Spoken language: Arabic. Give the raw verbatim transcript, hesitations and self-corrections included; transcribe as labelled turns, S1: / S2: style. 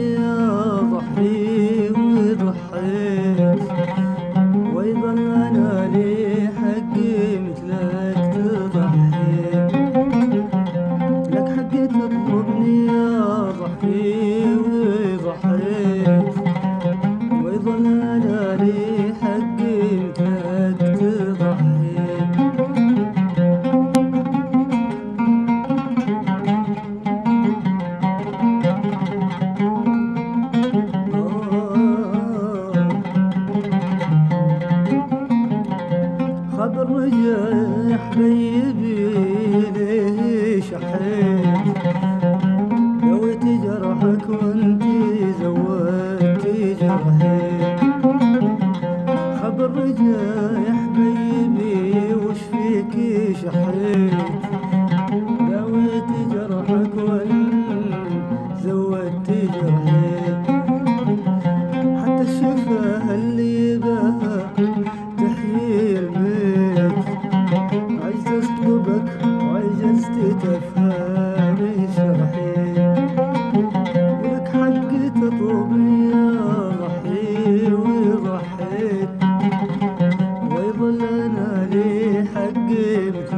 S1: يا ضحي وضحيت، ويظل انا لي حقي مثلك تضحي، لك حقي تطلبني يا ضحي وضحيت، ويظل انا لي حقي مثلك تضحي. خبر رجع حبيبي ليش حيت، دويت جرحك وانتي زودتي جرحي. خبر رجع يا حبيبي وش فيكي شحيت، دويت جرحك وانتي زودتي جرحي. حتى الشفاه اللي بها تحيي البيت، عجزت اطلبك وعجزت تفهمي شرحي، ولك حق تطلبني يا ضحي وضحيت، ويظل انا لي حقي